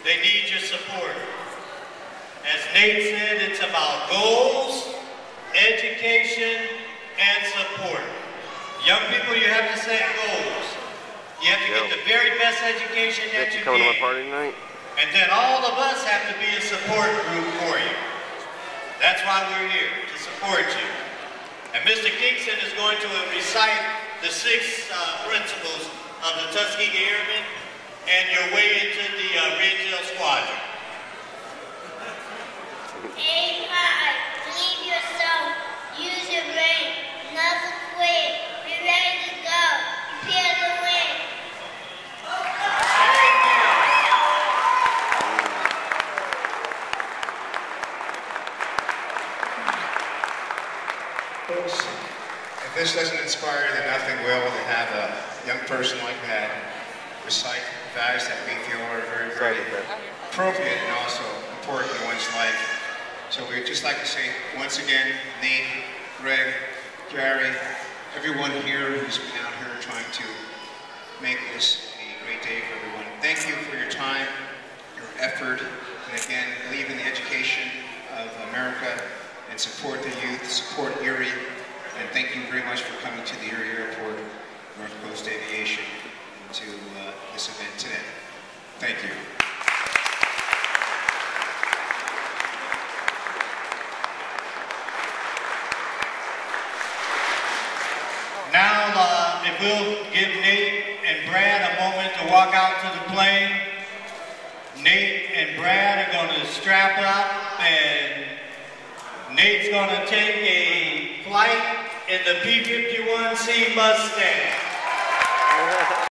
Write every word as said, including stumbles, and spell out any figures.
They need your support. As Nate said, it's about goals, education, and support. Young people, you have to set goals. You have to Yo. get the very best education that you coming can. to my party tonight? And then all of us have to be a support group for you. That's why we're here, to support you. And Mister Kingston is going to recite the six uh, principles of the Tuskegee Airmen and your way into the uh, Red Tail Squadron. Aim high, believe yourself, use your brain, nothing quit, be ready to go, prepare to win. Folks, if this doesn't inspire, then nothing will, to have a young person like that recite values that we feel are very, very appropriate and also important in one's life. So we'd just like to say once again, Nate, Greg, Gary, everyone here who's been out here trying to make this a great day for everyone. Thank you for your time, your effort, and again, believe in the education of America and support the youth, support Erie, and thank you very much for coming to the Erie Airport, North Coast Aviation, to uh, this event today. Thank you. Now, uh, if we'll give Nate and Brad a moment to walk out to the plane. Nate and Brad are going to strap up, and Nate's going to take a flight in the P fifty-one C Mustang.